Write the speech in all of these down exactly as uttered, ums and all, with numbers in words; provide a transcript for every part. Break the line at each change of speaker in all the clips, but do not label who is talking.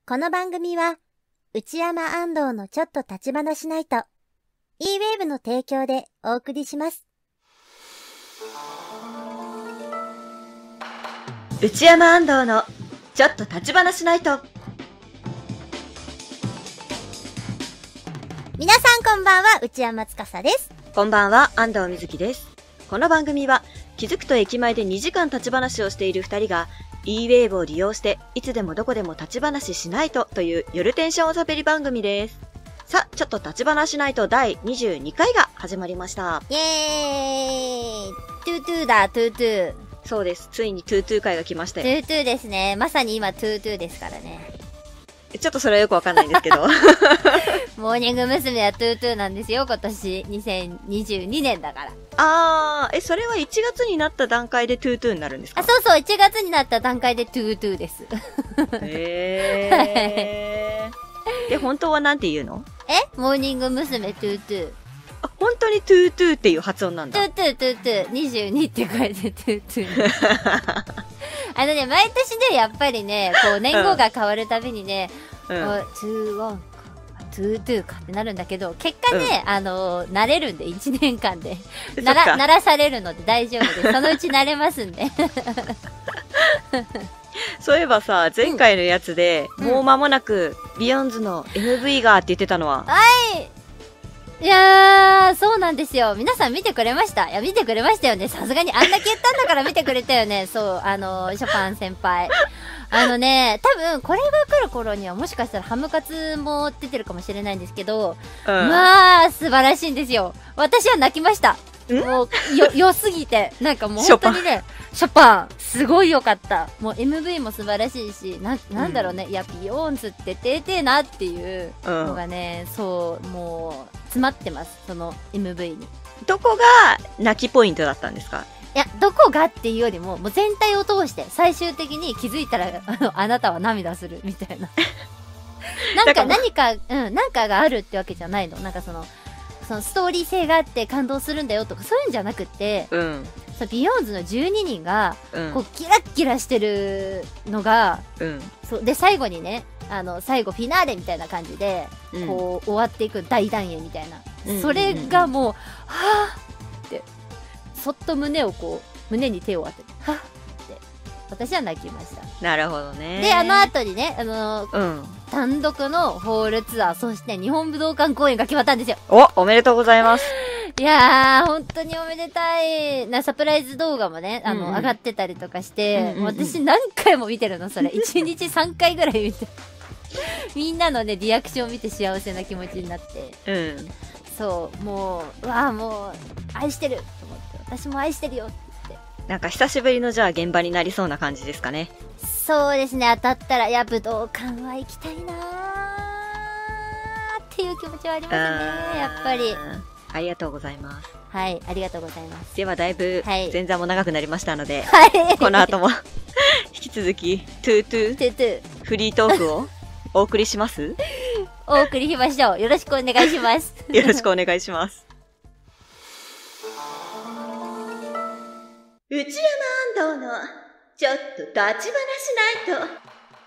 この番組は、内山安藤のちょっと立ち話ないと、E-ウェーブの提供でお送りします。
内山安藤のちょっと立ち話ないと。
皆さんこんばんは、内山司です。
こんばんは、安藤瑞希です。この番組は、気づくと駅前でにじかん立ち話をしているふたりが、E-ウェーブを利用して、いつでもどこでも立ち話しないとという夜テンションおしゃべり番組です。さあ、ちょっと立ち話しないとだいにじゅうにかいが始まりました。
イエーイトゥートゥーだ、トゥートゥー。
そうです。ついにトゥートゥー回が来ましたよ。
トゥートゥーですね。まさに今トゥートゥーですからね。
ちょっとそれはよくわかんないんですけど。
モーニング娘。はトゥートゥーなんですよ、今年。にせんにじゅうにねんだから。
あー、え、それはいちがつになった段階でトゥートゥーになるんですか？
あ、そうそう、いちがつになった段階でトゥートゥーです。
へー。で、本当はなんて言うの？
えモーニング娘。トゥートゥー。
あ、本当にトゥートゥーっていう発音なんだ。
トゥートゥートゥートゥー。にじゅうにって書いてトゥートゥー。あのね、毎年ね、やっぱりね、こう、年号が変わるたびにね、
うん、
トゥーワンか、トゥートゥーかってなるんだけど、結果ね、うん、あの、慣れるんで、いちねんかんで。なら、慣らされるので大丈夫です。そのうち慣れますんで。
そういえばさ、前回のやつで、うん、もう間もなく、ビヨンズの エムブイ がって言ってたのは。
はいいやー、そうなんですよ。皆さん見てくれました？いや、見てくれましたよね。さすがにあんだけ言ったんだから見てくれたよね。そう、あの、ショパン先輩。あのね、多分、これが来る頃にはもしかしたらハムカツも出てるかもしれないんですけど、うん、まあ、素晴らしいんですよ。私は泣きました。もう、よ、良すぎて。なんかもう本当にね、ショパン、すごい良かった。もう エムブイ も素晴らしいし、な、なんだろうね。うん、いや、ビヨーンズっててーてーなっていうのがね、うん、そう、もう、詰まってます。その エムブイ に。
どこが泣きポイントだったんですか？
いや、どこがっていうよりも、もう全体を通して、最終的に気づいたら、あの、あなたは涙する、みたいな。なんか何か、うん、なんかがあるってわけじゃないの。なんかその、そのストーリー性があって感動するんだよとか、そういうんじゃなくって、うん、そのビヨーンズのじゅうににんが、うん、こう、キラッキラしてるのが、うん、そう、で、最後にね、あの、最後フィナーレみたいな感じで、うん、こう、終わっていく大団円みたいな。うん、それがもう、はぁって、そっと胸をこう、胸に手を当てて、はぁって、私は泣きました。
なるほどね。
で、あの後にね、あのー、うん、単独のホールツアー、そして日本武道館公演が決まったんですよ。
お、おめでとうございます。
いやー、本当におめでたい。な、サプライズ動画もね、あの、うん、上がってたりとかして、うんうんうん、私何回も見てるの、それ。いちにちさんかいぐらい見て。みんなのね、リアクションを見て幸せな気持ちになって。うん。そう、もう、うわーもう、愛してると思って、私も愛してるよって言って。
なんか久しぶりのじゃあ現場になりそうな感じですかね。
そうですね、当たったら、いや、武道館は行きたいなーっていう気持ちはありますね、やっぱり。
ありがとうございます。
はい、ありがとうございます。
ではだいぶ、はい、前座も長くなりましたので、
はい、
この後も引き続き、トゥートゥー、
トゥートゥー
フリートークをお送りします
お送りしましょう。よろしくお願いします。
よろしくお願いします。内山安藤のちょっと立ち話しないと。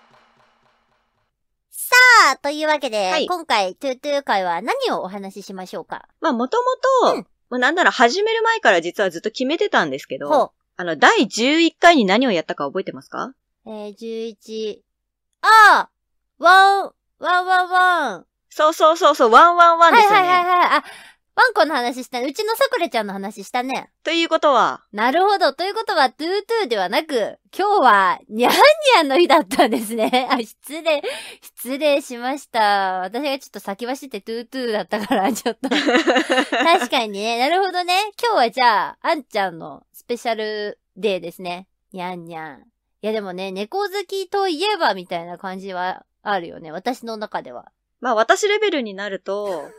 さあ、というわけで、はい、今回、トゥートゥー会は何をお話ししましょうか？
まあ、もともと、もうなんなら始める前から実はずっと決めてたんですけど、あの、だいじゅういっかいに何をやったか覚えてますか？
えー、じゅういち、ああワン、ワンワンワン。
そうそうそうそう、ワンワンワンですよね。
はいはいはいはい。あ、ワンコの話したね。うちのさくらちゃんの話したね。
ということは。
なるほど。ということは、トゥートゥーではなく、今日は、にゃんにゃんの日だったんですね。あ、失礼、失礼しました。私がちょっと先走ってトゥートゥーだったから、ちょっと。確かにね。なるほどね。今日はじゃあ、あんちゃんのスペシャルデーですね。にゃんにゃん。いやでもね、猫好きといえばみたいな感じはあるよね。私の中では。
まあ私レベルになると、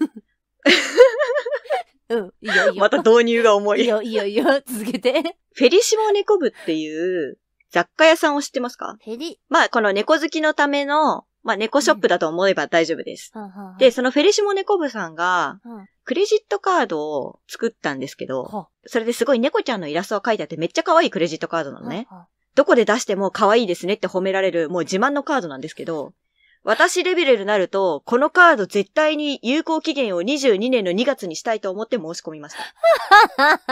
うん、いいよいいよ。
また導入が重い。
いいよいいよいいよ、続けて。
フェリシモ猫部っていう雑貨屋さんを知ってますか？
フェリ
まあこの猫好きのための、まあ猫ショップだと思えば大丈夫です。うん、で、そのフェリシモ猫部さんが、クレジットカードを作ったんですけど、うん、それですごい猫ちゃんのイラストが書いてあってめっちゃ可愛いクレジットカードなのね。うん、どこで出しても可愛いですねって褒められるもう自慢のカードなんですけど、 私レベルになると、このカード絶対に有効期限をにじゅうにねんのにがつにしたいと思って申し込みました。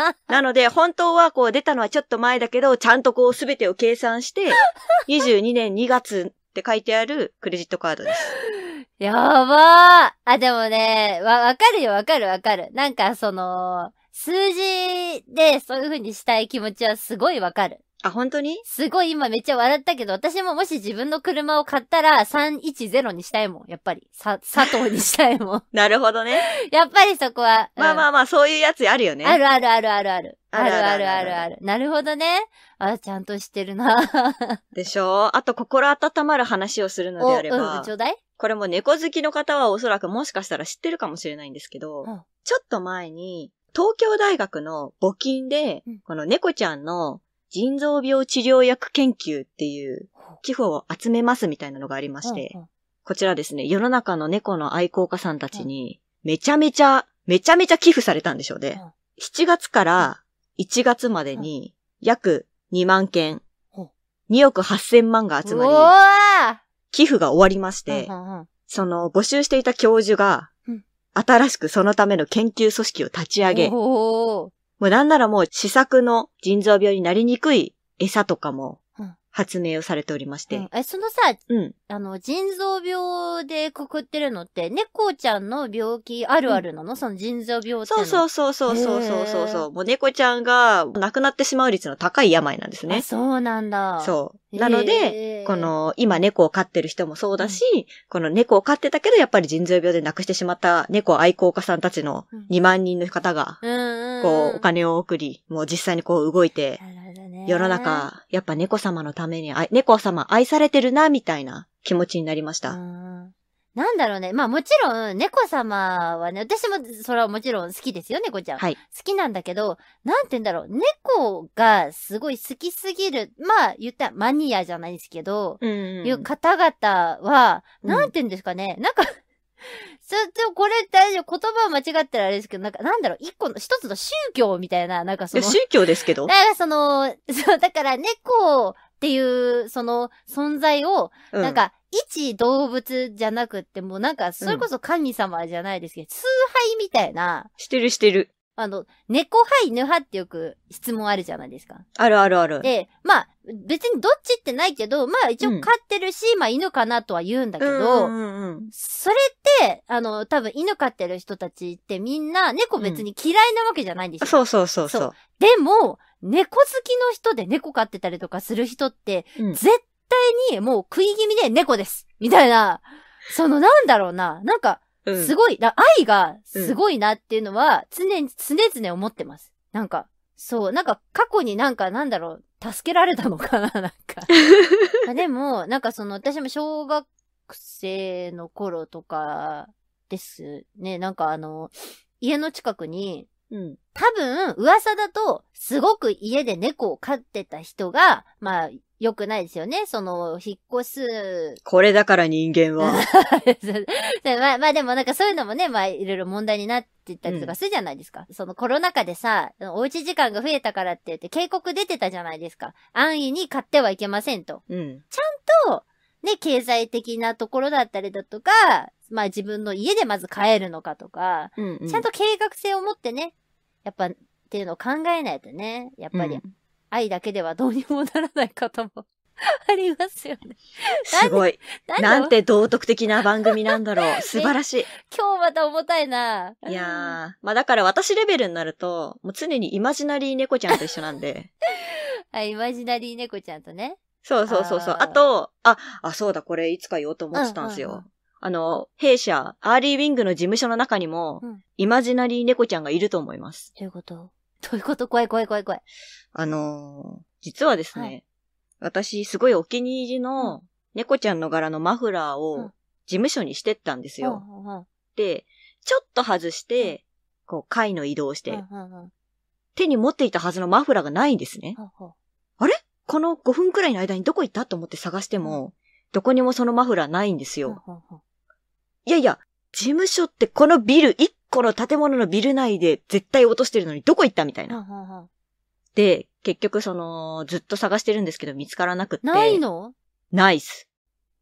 なので、本当はこう出たのはちょっと前だけど、ちゃんとこうすべてを計算して、にじゅうにねんにがつって書いてあるクレジットカードです。
やばー。あ、でもね、わ、わかるよ、わかるわかる。なんかその、数字でそういう風にしたい気持ちはすごいわかる。
あ、本当に？
すごい今めっちゃ笑ったけど、私ももし自分の車を買ったらさんいちゼロにしたいもん。やっぱり。さ、佐藤にしたいもん。
なるほどね。
やっぱりそこは。
うん、まあまあまあ、そういうやつあるよね。
あるあるあるあるある。あるあるあるある。なるほどね。あ、ちゃんとしてるな。
でしょ？あと心温まる話をするのであれば。
うん、ちょうだい？
これも猫好きの方はおそらくもしかしたら知ってるかもしれないんですけど、
うん、
ちょっと前に東京大学の募金で、うん、この猫ちゃんの腎臓病治療薬研究っていう寄付を集めますみたいなのがありまして、うんうん、こちらですね、世の中の猫の愛好家さんたちにめちゃめちゃ、めちゃめちゃ寄付されたんでしょうね。うん、しちがつからいちがつまでに約にまんけん、うん、におくはっせんまんが集まり、寄付が終わりまして、うんうんうん、その募集していた教授が、うん、新しくそのための研究組織を立ち上げ、もうなんならもう試作の腎臓病になりにくい餌とかも発明をされておりまして。
うん、え、そのさ、うん、あの、腎臓病でくくってるのって、猫ちゃんの病気あるあるなの、うん、その腎臓病っての。
そうそうそうそうそうそうそう。もう猫ちゃんが亡くなってしまう率の高い病なんですね。
あ、そうなんだ。
そう。なので、この、今猫を飼ってる人もそうだし、うん、この猫を飼ってたけど、やっぱり腎臓病で亡くしてしまった猫愛好家さんたちのにまんにんの方が、こう、お金を送り、もう実際にこう動いて、世の中、やっぱ猫様のために、猫様愛されてるな、みたいな気持ちになりました。
うん、なんだろうね。まあもちろん、猫様はね、私もそれはもちろん好きですよ、猫ちゃん。はい。好きなんだけど、なんて言うんだろう。猫がすごい好きすぎる、まあ言ったらマニアじゃないですけど、うんうん、いう方々は、なんて言うんですかね。うん、なんか、ちょ、ちょ、これ大丈夫。言葉は間違ったらあれですけど、なんか、なんだろう、一個の、一つの宗教みたいな、なんかその。
宗教ですけど。
だからその、そう、だから猫っていう、その、存在を、うん、なんか、一動物じゃなくっても、なんか、それこそ神様じゃないですけど、うん、崇拝みたいな。
してるしてる。
あの、猫派犬派ってよく質問あるじゃないですか。
あるあるある。
で、まあ、別にどっちってないけど、まあ一応飼ってるし、うん、まあ犬かなとは言うんだけど、うんうんうん、それって、あの、多分犬飼ってる人たちってみんな猫別に嫌いなわけじゃないんですよ。
うん、そうそうそうそう。
でも、猫好きの人で猫飼ってたりとかする人って、うん、絶対にもう食い気味で猫ですみたいな、そのなんだろうな、なんか、すごい、愛がすごいなっていうのは常に、常々思ってます。なんか、そう、なんか過去になんかなんだろう、助けられたのかな、なんか。でも、なんかその、私も小学生の頃とかですね、なんかあの、家の近くに、うん、多分、噂だと、すごく家で猫を飼ってた人が、まあ、良くないですよね。その、引っ越す。
これだから人間は。
まあ、まあでもなんかそういうのもね、まあいろいろ問題になってたりとかするじゃないですか。うん、そのコロナ禍でさ、おうち時間が増えたからって言って警告出てたじゃないですか。安易に買ってはいけませんと。うん、ちゃんと、ね、経済的なところだったりだとか、まあ自分の家でまず飼えるのかとか、うんうん、ちゃんと計画性を持ってね、やっぱっていうのを考えないとね、やっぱり、うん、愛だけではどうにもならないこともありますよね。
すごい。なん, なんて道徳的な番組なんだろう。素晴らしい。
今日また重たいな。
いやー。まあだから私レベルになると、もう常にイマジナリー猫ちゃんと一緒なんで。
あ、イマジナリー猫ちゃんとね。
そうそうそうそう。あ, あと、あ、あ、そうだ、これいつか言おうと思ってたんですよ。うんうんうん、あの、弊社、アーリーウィングの事務所の中にも、うん、イマジナリー猫ちゃんがいると思います。
どういうこと？どういうこと？怖い怖い怖い怖い。
あのー、実はですね、はい、私すごいお気に入りの猫ちゃんの柄のマフラーを事務所にしてったんですよ。うんうんうん、で、ちょっと外して、こう階の移動して、うんうんうん、手に持っていたはずのマフラーがないんですね。うんうん、あれ？このごふんくらいの間にどこ行ったと思って探しても、うん、どこにもそのマフラーないんですよ。うんうんうん、いやいや、事務所ってこのビル、一個の建物のビル内で絶対落としてるのにどこ行ったみたいな。うんうんうん、で、結局その、ずっと探してるんですけど見つからなくって。
ないの？
ないっす。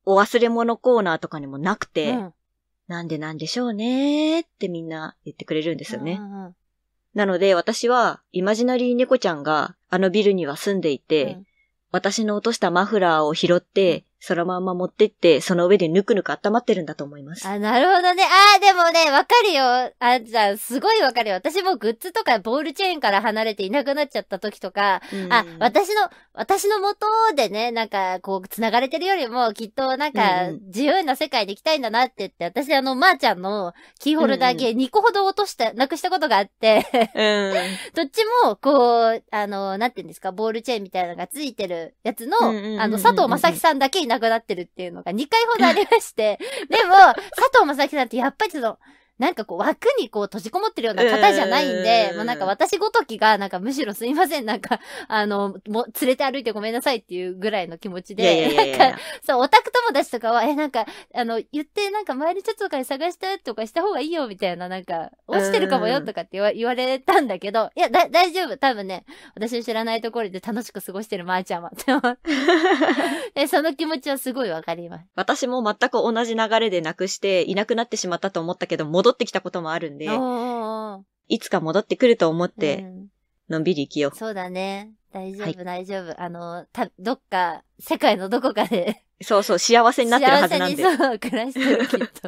お忘れ物コーナーとかにもなくて、
うん、
なんでなんでしょうねーってみんな言ってくれるんですよね。
うんうん、
なので私はイマジナリー猫ちゃんがあのビルには住んでいて、うん、私の落としたマフラーを拾って、そのまんま持ってって、その上でぬくぬく温まってるんだと思います。
あ、なるほどね。あー、でもね、わかるよ。あ、じゃあ、すごいわかるよ。私もグッズとかボールチェーンから離れていなくなっちゃった時とか、うん、あ、私の、私の元でね、なんか、こう、繋がれてるよりも、きっと、なんか、自由な世界で行きたいんだなって言って、私あの、まーちゃんのキーホルダー系にこほど落とした、なくしたことがあって、うん、どっちも、こう、あの、なんて言うんですか、ボールチェーンみたいなのがついてるやつの、あの、佐藤正樹さんだけいなくなってるっていうのがにかいほどありまして、でも、佐藤正樹さんってやっぱりその、なんかこう枠にこう閉じこもってるような方じゃないんで、もうなんか私ごときがなんかむしろすいません、なんか、あの、もう連れて歩いてごめんなさいっていうぐらいの気持ちで、いやいやいやいやなんか、そう、オタク友達とかは、え、なんか、あの、言ってなんか周りちょっとかに探したとかした方がいいよみたいな、なんか、落ちてるかもよとかって言わ言われたんだけど、いや、だ、大丈夫。多分ね、私の知らないところで楽しく過ごしてるまーちゃんは。で、その気持ちはすごいわかります。
私も全く同じ流れでなくしていなくなってしまったと思ったけど、戻ってきたこともあるんで、いつか戻ってくると思って、うん、のんびり生きよう。
そうだね。大丈夫、はい、大丈夫。あの、た、どっか、世界のどこかで。
そうそう、幸せになってるはずなんで。
幸せにそう、暮らしてる、きっと。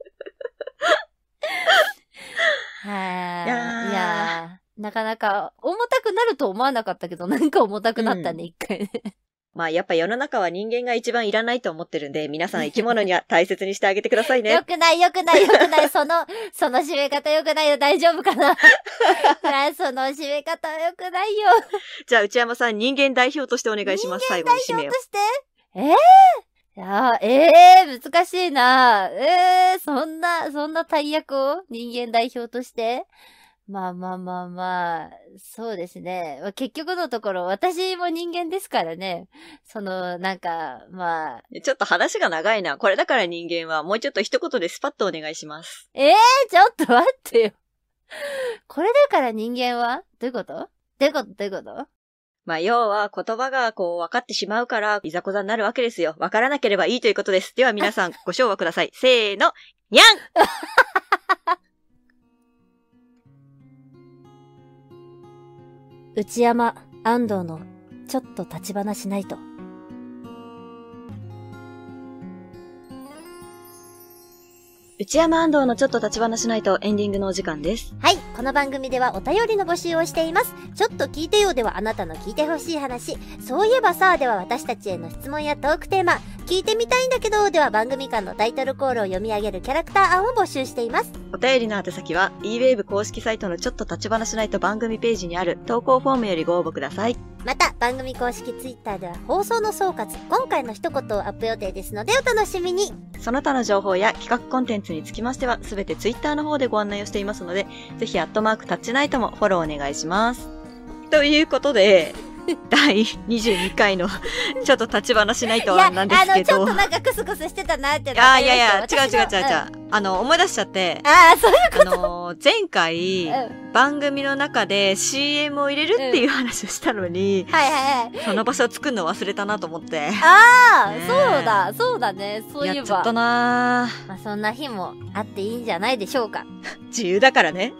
はい。いやー。いやーなかなか、重たくなると思わなかったけど、なんか重たくなったね、一、うん、回ね。
まあやっぱ世の中は人間が一番いらないと思ってるんで、皆さん生き物には大切にしてあげてくださいね。
よくないよくないよくない。その、その締め方よくないよ。大丈夫かなその締め方はよくないよ。
じゃあ内山さん、人間代表としてお願いします。最後に締めを。
人間代表としてえー、いやえー、難しいなえー、そんな、そんな大役を人間代表としてまあまあまあまあ、そうですね。結局のところ、私も人間ですからね。その、なんか、まあ。
ちょっと話が長いな。これだから人間は、もうちょっと一言でスパッとお願いします。
ええー、ちょっと待ってよ。これだから人間はどういうことどういうことどういうこと
まあ、要は言葉がこう分かってしまうから、いざこざになるわけですよ。分からなければいいということです。では皆さん、ご唱和ください。せーの、にゃん
内山安藤のちょっと立ち話しないと。
内山安藤のちょっと立ち話しないとエンディングのお時間です。
はい。この番組ではお便りの募集をしています。ちょっと聞いてよではあなたの聞いてほしい話。そういえばさでは私たちへの質問やトークテーマ。聞いてみたいんだけどでは番組間のタイトルコールを読み上げるキャラクター案を募集しています。
お便りの宛先は イーウェーブ 公式サイトのちょっと立ち話しないと番組ページにある投稿フォームよりご応募ください。
また番組公式ツイッターでは放送の総括、今回の一言をアップ予定ですのでお楽しみに。
その他の情報や企画コンテンツにつきましてはすべてツイッターの方でご案内をしていますので、ぜひアットマークタッチナイトもフォローお願いします。ということでだいにじゅうにかいのちょっと立ち話しないとはなんですけど、いや、
あのちょっとなんかクスクスしてたなって
あいやいや違う違う違う違う、うん、あの思い出しちゃって、
あそういうこと、
あの前回、うん、番組の中で シーエム を入れるっていう話をしたのに、
うん、はいはいはい、
その場所を作るの忘れたなと思って、
ああ、ね、そうだそうだね、そういえば
やっちゃったな。
まあそんな日もあっていいんじゃないでしょうか。
自由だからね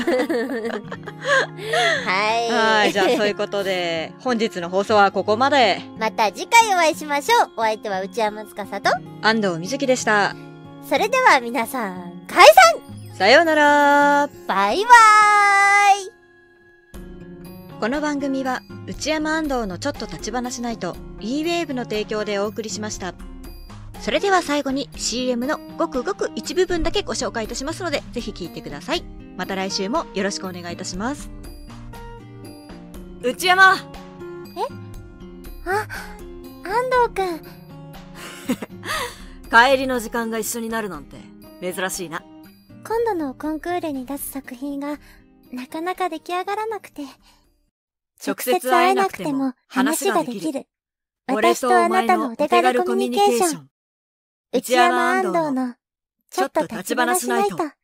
はい
はい、じゃあそういうことで本日の放送はここまで。
また次回お会いしましょう。お相手は内山司と
安藤瑞希でした。
それでは皆さん解散。
さようなら。
バイバ
ーイ。この番組は内山安藤のちょっと立ち話しないと イーウェーブ の提供でお送りしました。それでは最後に シーエム のごくごく一部分だけご紹介いたしますので、ぜひ聞いてください。また来週もよろしくお願いいたします。内山。
え？あ、安藤くん。
帰りの時間が一緒になるなんて珍しいな。
今度のコンクールに出す作品がなかなか出来上がらなくて、直接会えなくても話ができる。私とあなたのお手軽コミュニケーション。内山安藤のちょっと立ち話しないと。